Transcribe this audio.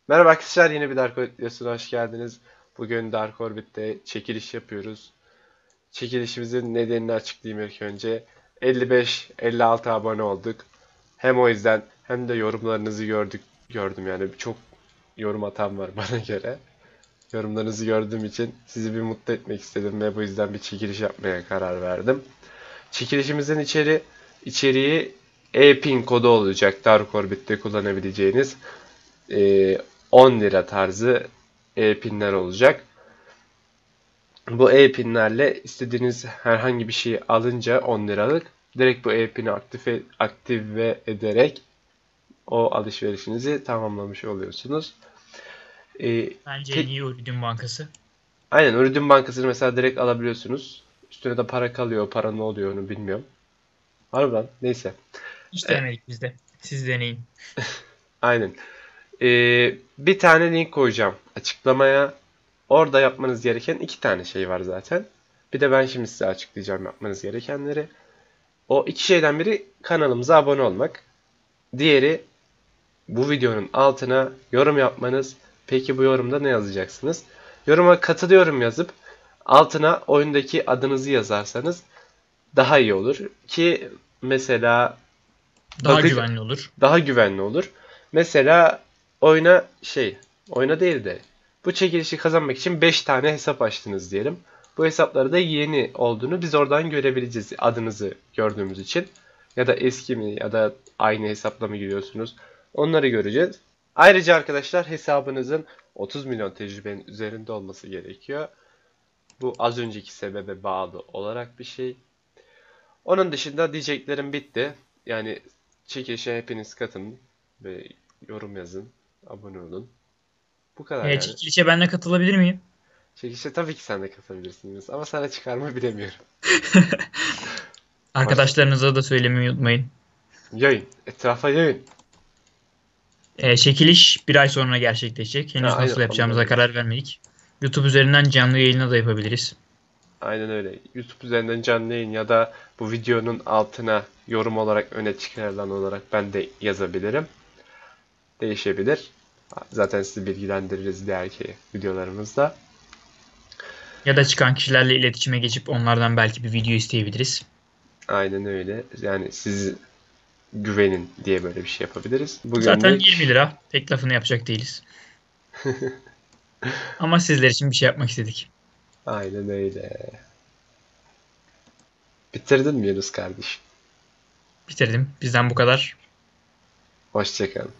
Merhaba arkadaşlar, yeni bir Dark Orbit videosuna hoş geldiniz. Bugün Dark Orbit'te çekiliş yapıyoruz. Çekilişimizin nedenini açıklayayım ilk önce. 55-56 abone olduk. Hem o yüzden hem de yorumlarınızı gördüm yani çok yorum atan var bana göre. Yorumlarınızı gördüğüm için sizi bir mutlu etmek istedim ve bu yüzden bir çekiliş yapmaya karar verdim. Çekilişimizin içeriği e-pin kodu olacak Dark Orbit'te kullanabileceğiniz. e, 10 lira tarzı e-pinler olacak. Bu e-pinlerle istediğiniz herhangi bir şeyi alınca 10 liralık direkt bu e-pini aktive ederek o alışverişinizi tamamlamış oluyorsunuz. E, Bence en tek, iyi Ürün Bankası. aynen Ürün Bankası'nı mesela direkt alabiliyorsunuz. Üstüne de para kalıyor. Para ne oluyor onu bilmiyorum. Harbiden neyse. Hiç E, denemedik biz de. Siz deneyin. aynen. Bir tane link koyacağım açıklamaya. Orada yapmanız gereken iki tane şey var zaten. Bir de ben şimdi size açıklayacağım yapmanız gerekenleri. O iki şeyden biri kanalımıza abone olmak. Diğeri bu videonun altına yorum yapmanız. Peki bu yorumda ne yazacaksınız? Yoruma katılıyorum yazıp altına oyundaki adınızı yazarsanız daha iyi olur. Ki mesela Daha bakıcı güvenli olur. daha güvenli olur. Mesela oyuna oyuna değil de bu çekilişi kazanmak için 5 tane hesap açtınız diyelim. Bu hesapları da yeni olduğunu biz oradan görebileceğiz adınızı gördüğümüz için. Ya da eski mi ya da aynı hesapla mı giriyorsunuz? Onları göreceğiz. Ayrıca arkadaşlar hesabınızın 30 milyon tecrübenin üzerinde olması gerekiyor. Bu az önceki sebebe bağlı olarak bir şey. Onun dışında diyeceklerim bitti. Yani çekilişe hepiniz katılın ve yorum yazın, abone olun. Bu kadar yani. Çekilişe ben de katılabilir miyim? Çekilişe tabii ki sen de katılabilirsiniz ama sana çıkar mı bilemiyorum. Baş... Arkadaşlarınıza da söylemeyi unutmayın. Yayın, etrafa yayın. Çekiliş bir ay sonra gerçekleşecek. Ha, Henüz aynen nasıl ondan yapacağımıza önce. karar vermedik. YouTube üzerinden canlı yayına da yapabiliriz. Aynen öyle. YouTube üzerinden canlı yayın ya da bu videonun altına yorum olarak öne çıkarılan olarak ben de yazabilirim. Değişebilir. Zaten sizi bilgilendiririz diğerki videolarımızda. Ya da çıkan kişilerle iletişime geçip onlardan belki bir video isteyebiliriz. Aynen öyle. Yani siz güvenin diye böyle bir şey yapabiliriz. Zaten 20 Bugünlük lira. Tek lafını yapacak değiliz. Ama sizler için bir şey yapmak istedik. aynen öyle. Bitirdin mi Yunus kardeşim? Bitirdim. Bizden bu kadar. Hoşça kal.